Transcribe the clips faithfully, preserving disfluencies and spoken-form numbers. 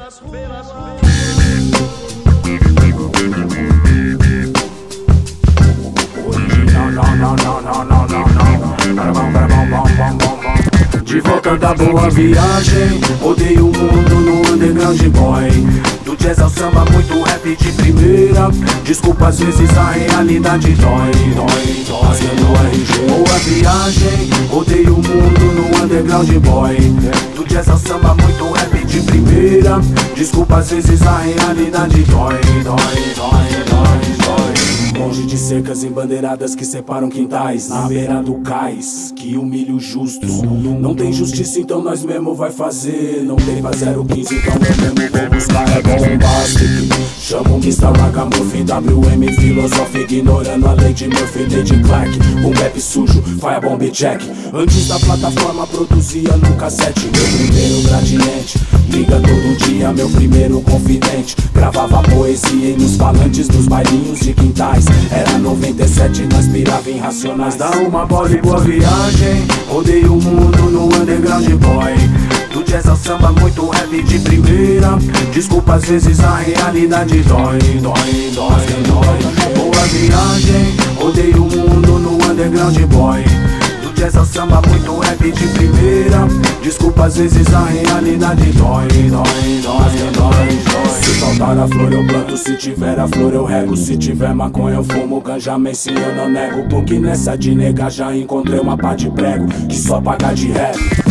De volta da boa viagem, rodei o mundo no underground boy. Do jazz ao samba, muito rap de primeira. Desculpa, às vezes a realidade dói, dói, dói. Rasgando R G. Boa viagem, rodei o mundo no underground boy. Do jazz ao samba, muito rap de primeira. Desculpa, às vezes a realidade dói, dói, dói, dói, dói. Longe de cercas embandeiradas que separam quintais, na beira do cais, que humilha os justos. Não tem justiça, então nós mesmo vai fazer. Não tem pra zero quinze, então eu mesmo vou buscar. É bombastic, chamo mister Ragamuffin, W M Philosophy, ignorando a lei de Murphy, Lady Clark. Um rap sujo, Fire Bomb Jack. Antes da plataforma produzia no cassete. Meu primeiro gradiente, liga todo dia, meu primeiro confidente. Gravava poesia e nos falantes dos bailinhos de quintais. Era noventa e sete, nós pirava em Racionais. Dá uma bola e boa viagem, rodei o mundo no underground boy. Do jazz ao samba, muito rap de primeira. Desculpa, às vezes a realidade dói, dói, dói, dói. Boa viagem, rodei o mundo no underground boy. Do jazz ao samba, muito rap de primeira. Desculpa, às vezes a realidade dói, dói, dói, dói, dói. Se faltar a flor eu planto, se tiver a flor eu rego. Se tiver maconha eu fumo, ganja, sim eu não nego. Porque nessa de negar já encontrei uma pá de prego que só paga de rap.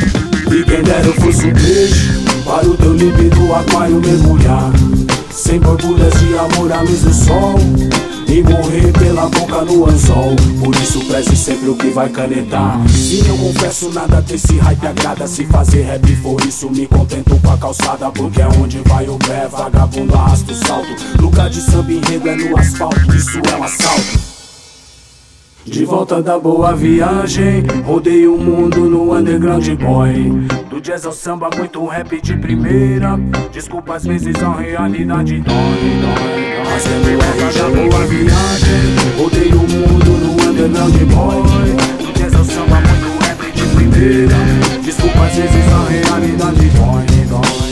E quem dera eu fosse um peixe para o teu límpido aquário mergulhar, sem borbulhas de amor à luz do sol, e morrer pela boca no anzol. Por isso preze sempre o que vai canetar. Sim, eu confesso, nada desse hype agrada. Se fazer rap for isso, me contento com a calçada. Porque é onde vai o pé, vagabundo arrasta o salto. Lugar de samba enredo é no asfalto, isso é um assalto. De volta da boa viagem, rodei o mundo no underground boy. Do jazz ao samba, muito rap de primeira. Desculpa, às vezes a realidade dói, dói. Rasgando R G. Da boa viagem, rodei o mundo no underground boy. Do jazz ao samba, muito rap de primeira. Desculpa, às vezes a realidade dói, dói.